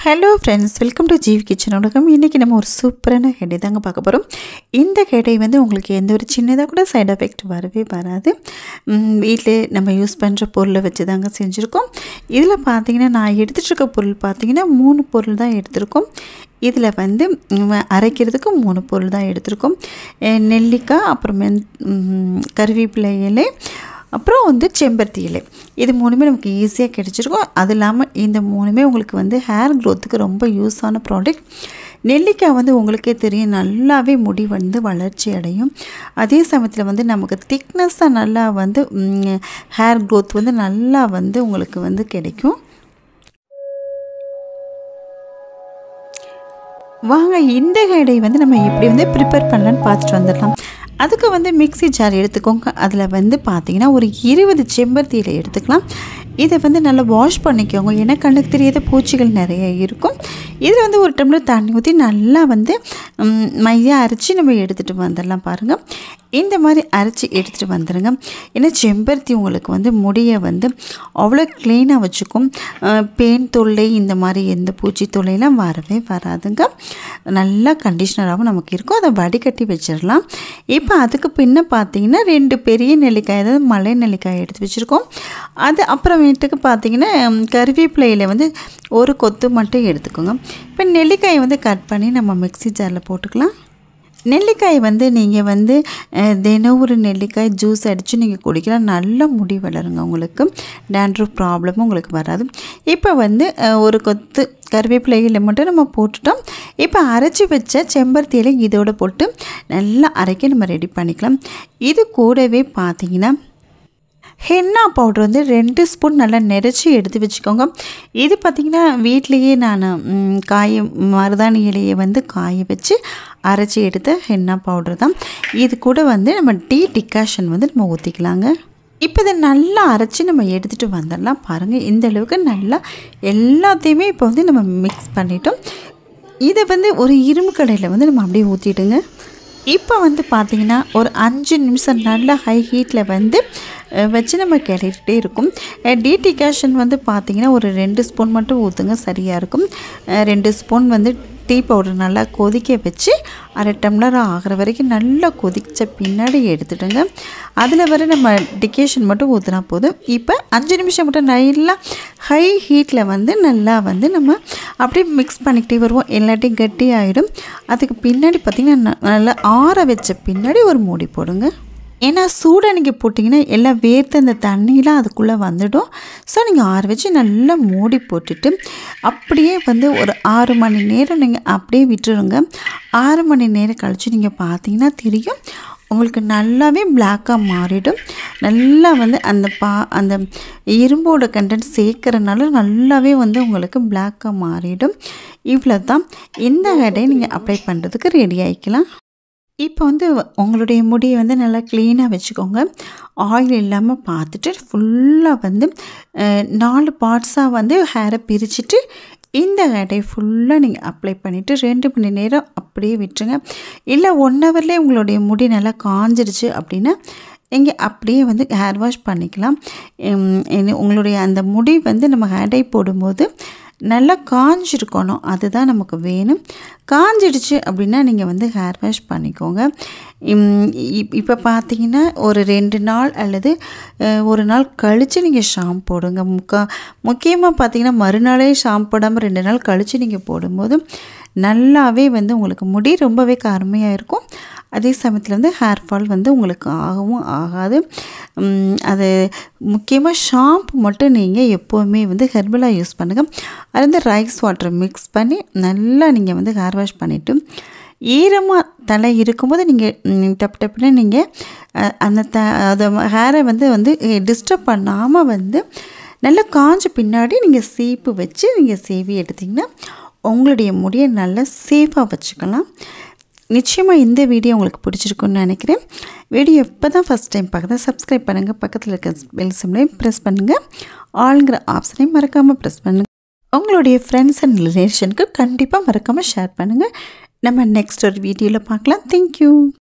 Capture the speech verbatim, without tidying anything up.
Hello friends, welcome to GV kitchen உலகம். இன்றைக்கி நம்ம ஒரு சூப்பரான ஹெடை தாங்க பார்க்க போகிறோம். இந்த ஹெடை வந்து உங்களுக்கு எந்த ஒரு சின்னதாக கூட சைட் எஃபெக்ட் வரவே வராது. வீட்டில் நம்ம யூஸ் பண்ணுற பொருளை வச்சு தாங்க செஞ்சுருக்கோம். இதில் பார்த்திங்கன்னா நான் எடுத்துகிட்ருக்க பொருள் பார்த்திங்கன்னா மூணு பொருள் தான் எடுத்திருக்கோம். இதில் வந்து அரைக்கிறதுக்கு மூணு பொருள் தான் எடுத்திருக்கோம். நெல்லிக்காய், அப்புறம் கருவேப்பிலை இலை, அப்புறம் வந்து செம்பருத்தி இலை. இது மூணுமே நமக்கு ஈஸியாக கிடச்சிருக்கும். அது இல்லாமல் இந்த மூணுமே உங்களுக்கு வந்து ஹேர் க்ரோத்துக்கு ரொம்ப யூஸான ப்ராடக்ட். நெல்லிக்காய் வந்து உங்களுக்கே தெரியும், நல்லாவே முடி வந்து வளர்ச்சி அடையும். அதே சமயத்தில் வந்து நமக்கு திக்னஸ்ஸாக நல்லா வந்து ஹேர் க்ரோத் வந்து நல்லா வந்து உங்களுக்கு வந்து கிடைக்கும். வாங்க இந்த ஹெடை வந்து நம்ம எப்படி வந்து ப்ரிப்பேர் பண்ணலான்னு பார்த்துட்டு வந்துடலாம். அதுக்கு வந்து மிக்ஸி ஜார் எடுத்துக்கோங்க. அதில் வந்து பார்த்திங்கன்னா ஒரு இருபது செம்பருத்தி இலை எடுத்துக்கலாம். இதை வந்து நல்லா வாஷ் பண்ணிக்கோங்க, ஏன்னா கண்ணுக்கு தெரியாத பூச்சிகள் நிறைய இருக்கும். இதில் வந்து ஒரு டம்ளர் தண்ணி ஊற்றி நல்லா வந்து மையாக அரைச்சி நம்ம எடுத்துகிட்டு வந்துடலாம். பாருங்கள், இந்த மாதிரி அரைச்சி எடுத்துகிட்டு வந்துடுங்க. ஏன்னா செம்பருத்தி உங்களுக்கு வந்து முடியை வந்து அவ்வளோ க்ளீனாக வச்சுக்கும். பேன் தொல்லை, இந்த மாதிரி எந்த பூச்சி தொல்லையெல்லாம் வரவே வராதுங்க. நல்லா கண்டிஷ்னராகவும் நமக்கு இருக்கும். அதை வடிகட்டி வச்சிடலாம். இப்போ அதுக்கு பின்ன பார்த்திங்கன்னா ரெண்டு பெரிய நெல்லிக்காய், அதாவது மலை நெல்லிக்காய் எடுத்து வச்சுருக்கோம். அது அப்புறமேட்டுக்கு பார்த்திங்கன்னா கருவேப்பிலையில் வந்து ஒரு கொத்து மட்டும் எடுத்துக்கோங்க. இப்போ நெல்லிக்காயை வந்து கட் பண்ணி நம்ம மிக்ஸி ஜாரில் போட்டுக்கலாம். நெல்லிக்காய் வந்து நீங்கள் வந்து தினம் ஒரு நெல்லிக்காய் ஜூஸ் அடித்து நீங்கள் குடிக்கலாம். நல்ல முடி வளருங்க. உங்களுக்கு டேண்ட்ரஃப் ப்ராப்ளமும் உங்களுக்கு வராது. இப்போ வந்து ஒரு கொத்து கருவேப்பிலையில் மட்டும் நம்ம போட்டுட்டோம். இப்போ அரைச்சி வச்ச செம்பருத்தியில் இதோடு போட்டு நல்லா அரைக்க நம்ம ரெடி பண்ணிக்கலாம். இது கூடவே பார்த்திங்கன்னா ஹென்னா பவுடர் வந்து ரெண்டு ஸ்பூன் நல்லா நிறச்சி எடுத்து வச்சுக்கோங்க. இது பார்த்திங்கன்னா வீட்லேயே நான் காய மருதாணி இலையை வந்து காய வச்சு அரைச்சி எடுத்த ஹென்னா பவுடர் தான். இது கூட வந்து நம்ம டீ டிகாஷன் வந்து நம்ம ஊற்றிக்கலாங்க. இப்போ இதை நல்லா அரைச்சி நம்ம எடுத்துகிட்டு வந்துடலாம். பாருங்கள், இந்த அளவுக்கு நல்லா எல்லாத்தையுமே இப்போ வந்து நம்ம மிக்ஸ் பண்ணிட்டோம். இதை வந்து ஒரு இரும்பு கடையில் வந்து நம்ம அப்படியே ஊற்றிடுங்க. இப்போ வந்து பார்த்திங்கன்னா ஒரு அஞ்சு நிமிஷம் நல்லா ஹை ஹீட்டில் வந்து வச்சு நம்ம கிளறிட்டே இருக்கும். டீ டிகாஷன் வந்து பார்த்திங்கன்னா ஒரு ரெண்டு ஸ்பூன் மட்டும் ஊற்றுங்க, சரியாக இருக்கும். ரெண்டு ஸ்பூன் வந்து டீ பவுடர் நல்லா கொதிக்க வச்சு அரை டம்ளர் ஆகிற வரைக்கும் நல்லா கொதித்த பின்னாடி எடுத்துடுங்க. அதில் வர நம்ம டிகேஷன் மட்டும் ஊற்றினா போதும். இப்போ அஞ்சு நிமிஷம் மட்டும் நல்லா ஹை ஹீட்டில் வந்து நல்லா வந்து நம்ம அப்படியே மிக்ஸ் பண்ணிக்கிட்டே வருவோம். எல்லாத்தையும் கட்டி ஆகிடும். அதுக்கு பின்னாடி பார்த்திங்கன்னா நல்லா ஆற வச்ச பின்னாடி ஒரு மூடி போடுங்க. ஏன்னா சூடாக நீங்கள் போட்டிங்கன்னா எல்லாம் வேர்த்து அந்த தண்ணியெலாம் அதுக்குள்ளே வந்துடும். ஸோ நீங்கள் ஆற வச்சு நல்லா மூடி போட்டுட்டு அப்படியே வந்து ஒரு ஆறு மணி நேரம் நீங்கள் அப்படியே விட்டுருங்க. ஆறு மணி நேரம் கழித்து நீங்கள் பார்த்தீங்கன்னா தெரியும், உங்களுக்கு நல்லாவே பிளாக்காக மாறிடும். நல்லா வந்து அந்த பா அந்த இரும்போட கண்டென்ட் சேர்க்குறனால நல்லாவே வந்து உங்களுக்கு பிளாக்காக மாறிடும். இவ்வளோ தான். இந்த ஹெடை நீங்கள் அப்ளை பண்ணுறதுக்கு ரெடி ஆகிக்கலாம். இப்போ வந்து உங்களுடைய முடியை வந்து நல்லா க்ளீனாக வச்சுக்கோங்க. ஆயில் இல்லாமல் பார்த்துட்டு ஃபுல்லாக வந்து நாலு பார்ட்ஸாக வந்து ஹேரை பிரிச்சுட்டு இந்த ஹேரை ஃபுல்லாக நீங்கள் அப்ளை பண்ணிவிட்டு ரெண்டு மணி நேரம் அப்படியே விட்டுருங்க. இல்லை ஒன் ஹவர்லேயே உங்களுடைய முடி நல்லா காஞ்சிடுச்சு அப்படின்னா நீங்கள் அப்படியே வந்து ஹேர் வாஷ் பண்ணிக்கலாம். உங்களுடைய அந்த முடி வந்து நம்ம ஹேடை போடும்போது நல்லா காஞ்சிருக்கணும், அதுதான் நமக்கு வேணும். காஞ்சிடுச்சு அப்படின்னா நீங்கள் வந்து ஹேர் வாஷ் பண்ணிக்கோங்க. இப்போ பார்த்தீங்கன்னா ஒரு ரெண்டு நாள் அல்லது ஒரு நாள் கழித்து நீங்கள் ஷாம்பு போடுங்க. முக்கா முக்கியமாக பார்த்தீங்கன்னா மறுநாளே ஷாம்பு போடாமல் ரெண்டு நாள் கழித்து நீங்கள் போடும்போது நல்லாவே வந்து உங்களுக்கு முடி ரொம்பவே கருமையாக இருக்கும். அதே சமயத்தில் வந்து ஹேர் ஃபால் வந்து உங்களுக்கு ஆகவும் ஆகாது. அது முக்கியமாக ஷாம்பு மட்டும் நீங்கள் எப்போவுமே வந்து ஹெர்பலாக யூஸ் பண்ணுங்கள். அது வந்து ரைஸ் வாட்டர் மிக்ஸ் பண்ணி நல்லா நீங்கள் வந்து ஹேர் வாஷ் பண்ணிவிட்டு ஈரமாக தலை இருக்கும்போது நீங்கள் டப் டப்புன்னு நீங்கள் அந்த த அதை ஹேரை வந்து வந்து டிஸ்டர்ப் பண்ணாமல் வந்து நல்லா காஞ்ச பின்னாடி நீங்கள் சீப்பு வச்சு நீங்கள் சேவி எடுத்திங்கன்னா உங்களுடைய முடியை நல்லா சேஃபாக வச்சுக்கலாம். நிச்சயமாக இந்த வீடியோ உங்களுக்கு பிடிச்சிருக்குன்னு நினைக்கிறேன். வீடியோ இப்போ தான் ஃபஸ்ட் டைம் பார்க்குறதா சப்ஸ்கிரைப் பண்ணுங்கள். பக்கத்தில் இருக்க பெல் சிம்லையும் ப்ரெஸ் பண்ணுங்கள். ஆளுங்கிற ஆப்ஷனையும் மறக்காமல் ப்ரெஸ் பண்ணுங்கள். உங்களுடைய ஃப்ரெண்ட்ஸ் அண்ட் ரிலேஷனுக்கு கண்டிப்பாக மறக்காமல் ஷேர் பண்ணுங்கள். நம்ம நெக்ஸ்ட் ஒரு வீடியோவில் பார்க்கலாம். தேங்க்யூ.